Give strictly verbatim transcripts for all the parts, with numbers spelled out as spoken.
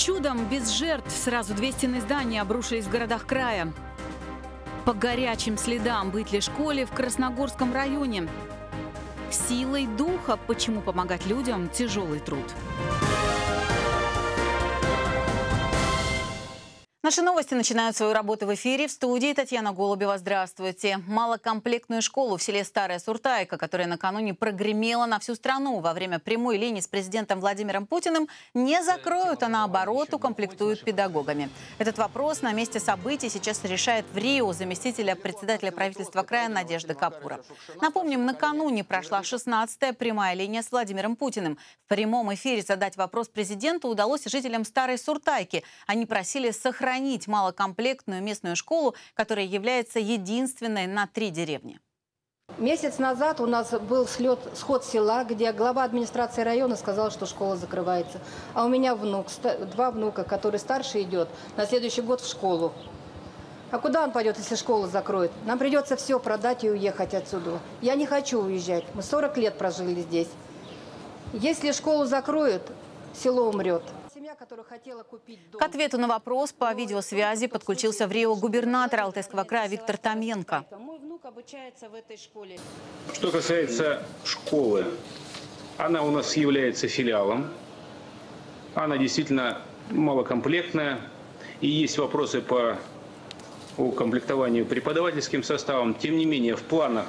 Чудом без жертв сразу две стены здания обрушились в городах края. По горячим следам Бытли школе в Красногорском районе. Силой духа, почему помогать людям тяжелый труд. Наши новости начинают свою работу в эфире. В студии Татьяна Голубева. Здравствуйте. Малокомплектную школу в селе Старая Суртайка, которая накануне прогремела на всю страну во время прямой линии с президентом Владимиром Путиным, не закроют, а наоборот укомплектуют педагогами. Этот вопрос на месте событий сейчас решает в Рио заместителя председателя правительства края Надежда Капура. Напомним, накануне прошла шестнадцатая прямая линия с Владимиром Путиным. В прямом эфире задать вопрос президенту удалось жителям Старой Суртайки. Они просили сохранить малокомплектную местную школу, которая является единственной на три деревни. Месяц назад у нас был слет, сход села, где глава администрации района сказал, что школа закрывается. А у меня внук, два внука, который старший идет на следующий год в школу. А куда он пойдет, если школу закроют? Нам придется все продать и уехать отсюда. Я не хочу уезжать. Мы сорок лет прожили здесь. Если школу закроют, село умрет. К ответу на вопрос по видеосвязи подключился в Рио губернатор Алтайского края Виктор Томенко. Что касается школы, она у нас является филиалом. Она действительно малокомплектная. И есть вопросы по укомплектованию преподавательским составом. Тем не менее, в планах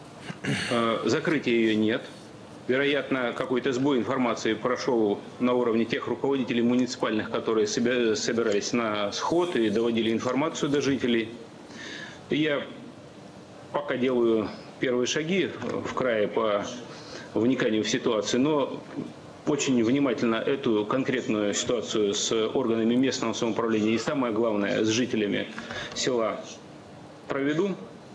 э, закрытия ее нет. Вероятно, какой-то сбой информации прошел на уровне тех руководителей муниципальных, которые собирались на сход и доводили информацию до жителей. Я пока делаю первые шаги в крае по вниканию в ситуацию, но очень внимательно эту конкретную ситуацию с органами местного самоуправления и, самое главное, с жителями села проведу.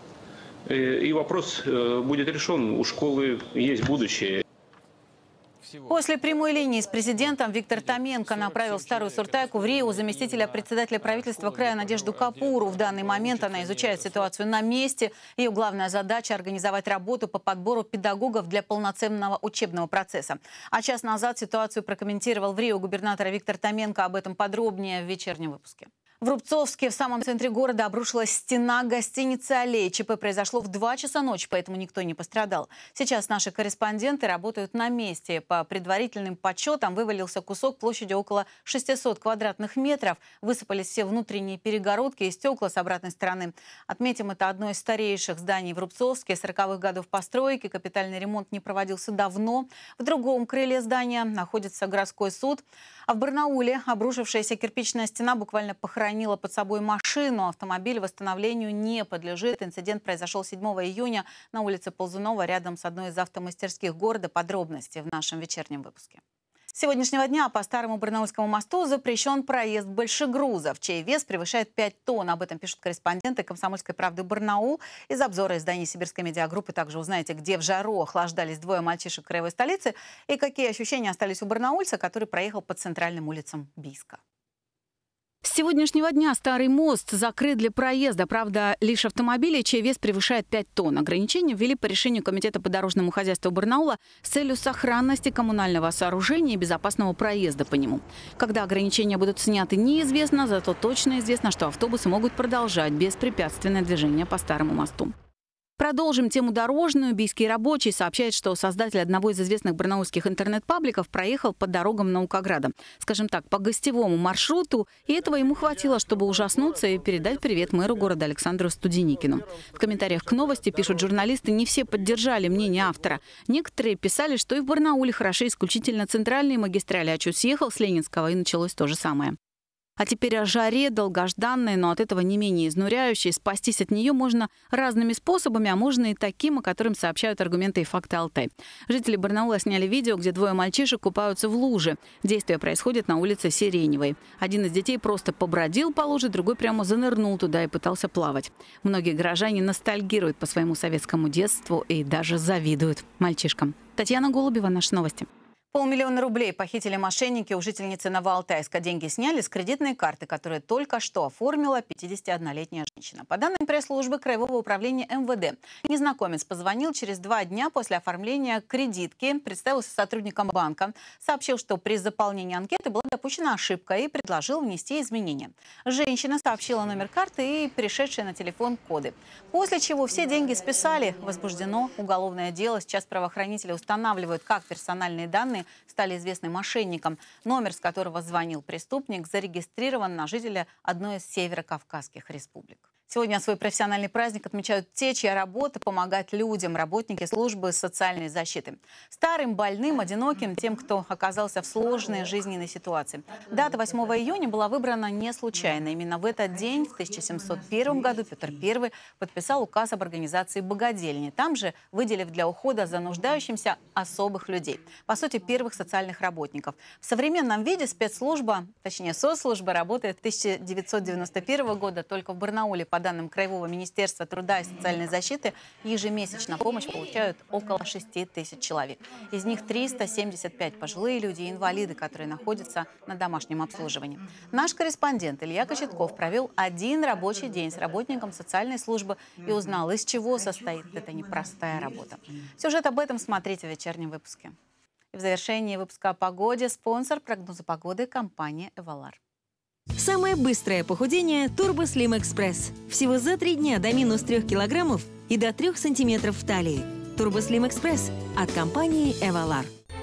И вопрос будет решен. У школы есть будущее. После прямой линии с президентом Виктор Томенко направил в Старую Суртайку в Рио заместителя председателя правительства края Надежду Капуру. В данный момент она изучает ситуацию на месте. Ее главная задача – организовать работу по подбору педагогов для полноценного учебного процесса. А час назад ситуацию прокомментировал в Рио губернатор Виктор Томенко. Об этом подробнее в вечернем выпуске. В Рубцовске, в самом центре города, обрушилась стена гостиницы «Аллея». ЧП произошло в два часа ночи, поэтому никто не пострадал. Сейчас наши корреспонденты работают на месте. По предварительным подсчетам вывалился кусок площадью около шестисот квадратных метров. Высыпались все внутренние перегородки и стекла с обратной стороны. Отметим, это одно из старейших зданий в Рубцовске. сороковых годов постройки. Капитальный ремонт не проводился давно. В другом крыле здания находится городской суд. А в Барнауле обрушившаяся кирпичная стена буквально похоронила под собой машину. Автомобиль восстановлению не подлежит. Инцидент произошел седьмого июня на улице Ползунова, рядом с одной из автомастерских города. Подробности в нашем вечернем выпуске. С сегодняшнего дня по Старому Барнаульскому мосту запрещен проезд большегрузов, чей вес превышает пять тонн. Об этом пишут корреспонденты «Комсомольской правды» Барнаул. Из обзора изданий Сибирской медиагруппы также узнаете, где в жару охлаждались двое мальчишек краевой столицы и какие ощущения остались у барнаульца, который проехал по центральным улицам Бийска. С сегодняшнего дня Старый мост закрыт для проезда. Правда, лишь автомобили, чей вес превышает пять тонн. Ограничения ввели по решению Комитета по дорожному хозяйству Барнаула с целью сохранности коммунального сооружения и безопасного проезда по нему. Когда ограничения будут сняты, неизвестно, зато точно известно, что автобусы могут продолжать беспрепятственное движение по Старому мосту. Продолжим тему дорожную. Бийский рабочий сообщает, что создатель одного из известных барнаульских интернет-пабликов проехал по дорогам Наукограда. Скажем так, по гостевому маршруту. И этого ему хватило, чтобы ужаснуться и передать привет мэру города Александру Студеникину. В комментариях к новости, пишут журналисты, не все поддержали мнение автора. Некоторые писали, что и в Барнауле хороши исключительно центральные магистрали, а чуть съехал с Ленинского, и началось то же самое. А теперь о жаре, долгожданной, но от этого не менее изнуряющей. Спастись от нее можно разными способами, а можно и таким, о котором сообщают аргументы и факты Алтай. Жители Барнаула сняли видео, где двое мальчишек купаются в луже. Действие происходит на улице Сиреневой. Один из детей просто побродил по луже, другой прямо занырнул туда и пытался плавать. Многие горожане ностальгируют по своему советскому детству и даже завидуют мальчишкам. Татьяна Голубева, наши новости. Полмиллиона рублей похитили мошенники у жительницы Новоалтайска. Деньги сняли с кредитной карты, которую только что оформила пятидесятиоднолетняя женщина. По данным пресс-службы Краевого управления эм вэ дэ, незнакомец позвонил через два дня после оформления кредитки, представился сотрудником банка, сообщил, что при заполнении анкеты была допущена ошибка и предложил внести изменения. Женщина сообщила номер карты и пришедшие на телефон коды. После чего все деньги списали. Возбуждено уголовное дело. Сейчас правоохранители устанавливают, как персональные данные стали известны мошенникам. Номер, с которого звонил преступник, зарегистрирован на жителя одной из северокавказских республик. Сегодня свой профессиональный праздник отмечают те, чья работа – помогать людям, работники службы социальной защиты. Старым, больным, одиноким, тем, кто оказался в сложной жизненной ситуации. Дата восьмого июня была выбрана не случайно. Именно в этот день, в тысяча семьсот первом году, Петр Первый подписал указ об организации богадельни. Там же выделив для ухода за нуждающимся особых людей. По сути, первых социальных работников. В современном виде спецслужба, точнее соцслужба, работает с тысяча девятьсот девяносто первого года. Только в Барнауле, по данным Краевого министерства труда и социальной защиты, ежемесячно помощь получают около шести тысяч человек. Из них триста семьдесят пять пожилые люди и инвалиды, которые находятся на домашнем обслуживании. Наш корреспондент Илья Кочетков провел один рабочий день с работником социальной службы и узнал, из чего состоит эта непростая работа. Сюжет об этом смотрите в вечернем выпуске. И в завершении выпуска о погоде спонсор прогноза погоды – компания «Эвалар». Самое быстрое похудение – Turbo Slim Express. Всего за три дня до минус трех килограммов и до трех сантиметров в талии. Turbo Slim Express от компании «Эвалар».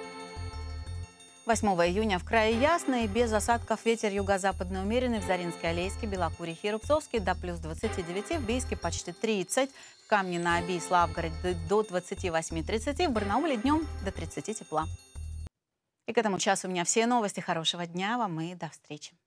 восьмого июня в крае ясно и без осадков. Ветер юго-западный умеренный в Заринске, Алейске, Белокурихе и Рубцовске до плюс двадцати девяти, в Бийске почти тридцать, в Камне на Оби и Славгороде до двадцати восьми тридцати, в Барнауле днем до тридцати тепла. И к этому часу у меня все новости. Хорошего дня вам и до встречи.